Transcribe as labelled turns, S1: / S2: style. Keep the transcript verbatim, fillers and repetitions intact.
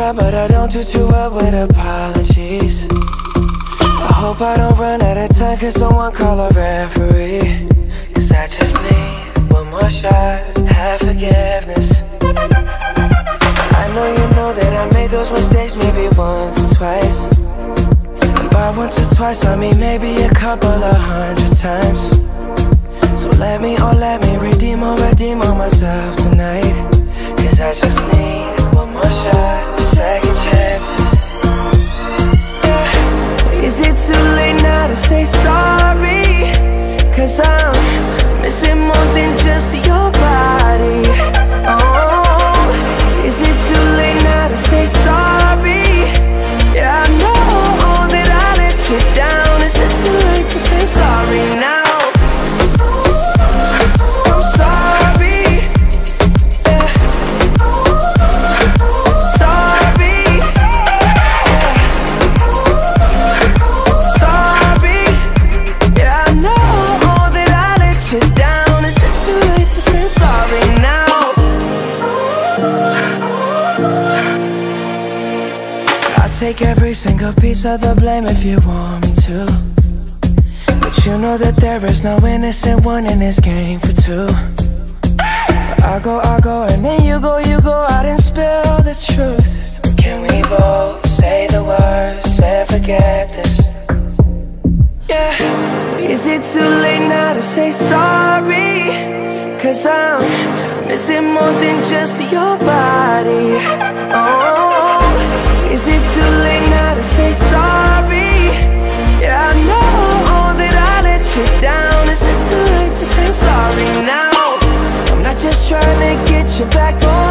S1: try, but I don't do too well with apologies. I hope I don't run out of time, cause someone call a referee. Cause I just need one more shot, have forgiveness. I know you know that I made those mistakes maybe once or twice. And by once or twice I mean maybe a couple of hundred times. So let me, oh let me redeem or redeem on myself tonight. Cause I just need one more shot, second chances. Yeah. Is it too late now to say sorry? Cause I'm missing more than just your body. Oh, is it too late now to say sorry? Yeah, I know that I let you down. Is it too late to say sorry now? Take every single piece of the blame if you want me to. But you know that there is no innocent one in this game for two. But I go, I go, and then you go, you go out and spill the truth. But can we both say the words and forget this? Yeah. Is it too late now to say sorry? Cause I'm missing more than just your body. Oh, is it too late now to say sorry? Yeah, I know that I let you down. Is it too late to say I'm sorry now? I'm not just trying to get you back on